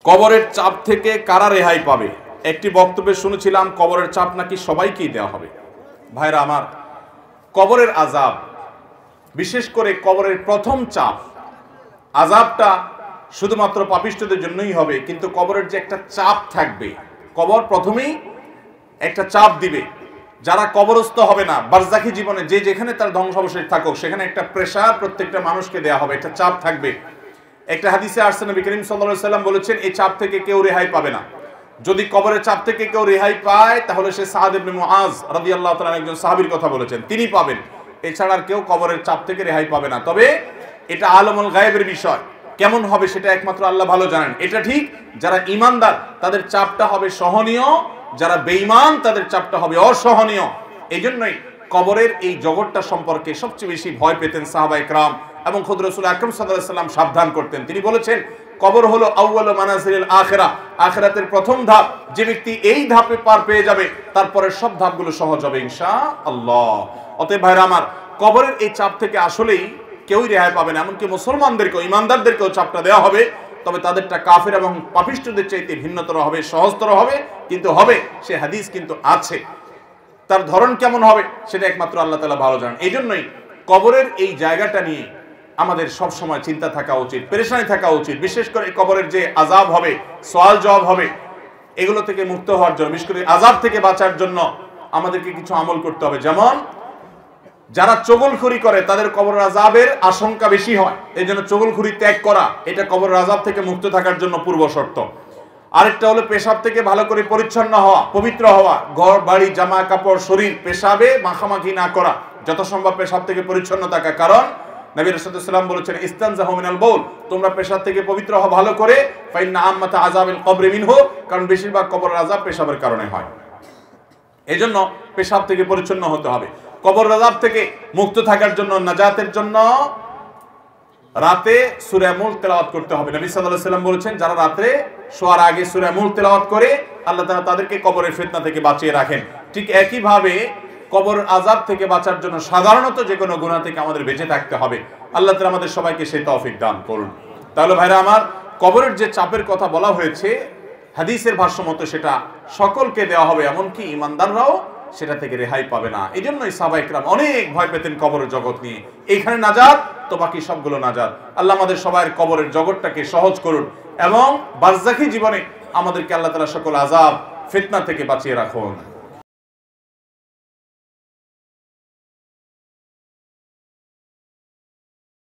কবরের চাপ থেকে কারা রেহাই পাবে? একটি বক্তব্যে শুনেছিলাম কবরের চাপ নাকি সবাইকেই দেওয়া হবে। ভাইরা আমার, কবরের আযাব, বিশেষ করে কবরের প্রথম চাপ, আযাবটা শুধুমাত্র পাপিষ্ঠদের জন্যই হবে, কিন্তু কবরের যে একটা চাপ থাকবে, কবর প্রথমেই একটা চাপ দিবে। যারা কবরস্থ হবে না, বারজাখী জীবনে যে যেখানে তার ধ্বংসাবশেষ থাকুক, সেখানে একটা প্রেসার প্রত্যেকটা মানুষকে দেয়া হবে, একটা চাপ থাকবে। একটা হাদিসে আসছে, নবী করিম সাল্লাল্লাহু আলাইহি সাল্লাম বলেছেন, এই চাপ থেকে কেউ রেহাই পাবে না। যদি কবরের চাপ থেকে কেউ রেহাই পায়, তাহলে সে সাদ ইবনে মুআজ রাদিয়াল্লাহু তাআলা একজন সাহাবীর কথা বলেছেন, তিনি পাবেন। এছাড়া আর কেউ কবরের চাপ থেকে রেহাই পাবে না। তবে এটা আলমুল গায়েবের বিষয়, কেমন হবে সেটা একমাত্র আল্লাহ ভালো জানেন। এটা ঠিক, যারা ঈমানদার তাদের চাপটা হবে সহনীয়, যারা বেঈমান তাদের চাপটা হবে অসহনীয়। এই জন্যই কবরের এই জগৎটা সম্পর্কে সবচেয়ে বেশি ভয় পেতেন সাহাবায়ে কেরাম এবং খুদ রাসূল আকরাম সাল্লাল্লাহু আলাইহি ওয়াসাল্লাম সাবধান করতেন। তিনি বলেছেন, কবর হলো আউয়ালু মানাজিলিল আখিরাহ, আখিরাতের প্রথম ধাপ। যে ব্যক্তি এই ধাপে পার পেয়ে যাবে, তারপরে সব ধাপগুলো সহজ হবে ইনশাআল্লাহ। অতএব ভাইরা আমার, কবরের এই চাপ থেকে আসলেই কেউই রেহাই পাবে না। এমনকি মুসলমানদেরকেও, ঈমানদারদেরকেও চাপটা দেওয়া হবে, তবে তাদেরটা কাফের এবং পাপিষ্ঠদের চাইতে ভিন্নতর হবে, সহজতর হবে, কিন্তু হবে। সে হাদিস কিন্তু আছে, তার ধরন কেমন হবে সেটা একমাত্র আল্লাহ তাআলা ভালো জানেন। এই জন্যই কবরের এই জায়গাটা নিয়ে আমাদের সব সময় চিন্তা থাকা উচিত, পেরেশানি থাকা উচিত। বিশেষ করে কবরের যে আযাব হবে, সওয়াল জবাব হবে, এগুলো থেকে মুক্ত হওয়ার জন্য, বিশেষ করে আযাব থেকে বাঁচার জন্য আমাদেরকে কিছু আমল করতে হবে। যেমন যারা চগলখড়ি করে তাদের কবরের আযাবের আশঙ্কা বেশি হয়, এই জন্য চগলখড়ি ত্যাগ করা এটা কবরের আযাব থেকে মুক্ত থাকার জন্য পূর্ব শর্ত। আরেকটা হলো পেশাব থেকে ভালো করে পরিচ্ছন্ন হওয়া, পবিত্র হওয়া, ঘর বাড়ি জামা কাপড় শরীর পেশাবে মাখামাখি না করা, যত সম্ভব পেশাব থেকে পরিচ্ছন্ন থাকা। কারণ নবী রাসূলুল্লাহ সাল্লাল্লাহু আলাইহি ওয়াসাল্লাম বলেছেন, ইস্তানজাহু মিনাল বাউল, তোমরা পেশাব থেকে পবিত্র হও ভালো করে। ফাইন্না আম্মাতা আযাবিল কবরি মিনহু, কারণ বেশিরভাগ কবরের আযাব পেশাবের কারণে হয়। এজন্য পেশাব থেকে পরিচ্ছন্ন হতে হবে। কবর আযাব থেকে মুক্ত থাকার জন্য, নাজাতের জন্য রাতে সূরা মুলক তেলাওয়াত করতে হবে। নবী সাল্লাল্লাহু আলাইহি ওয়াসাল্লাম বলেছেন, যারা রাতে শোয়ার আগে সূরা মুলক তেলাওয়াত করে, আল্লাহ তাআলা তাদেরকে কবরের ফিতনা থেকে বাঁচিয়ে রাখেন। ঠিক একই ভাবে কবর আযাব থেকে বাঁচার জন্য সাধারণত যে কোনো গুনাহ থেকে আমাদের বেঁচে থাকতে হবে। আল্লাহ তাআলা আমাদের সবাইকে সেই তৌফিক দান করুন। তাহলে ভাইরা আমার, কবরের যে চাপের কথা বলা হয়েছে, হাদিসের ভাষ্য মতো সেটা সকলকে দেওয়া হবে, এমনকি ঈমানদাররাও সেটা থেকে রেহাই পাবে না। এই জন্যই সাহাবায়ে কেরাম অনেক ভয় পেতেন কবরের জগৎ নিয়ে। এইখানে নাজাত তো বাকি সবগুলো নাজাত। আল্লাহ আমাদের সবার কবরের জগৎটাকে সহজ করুন এবং বারজাখী জীবনে আমাদেরকে আল্লাহ তাআলা সকল আযাব ফিতনা থেকে বাঁচিয়ে রাখুন।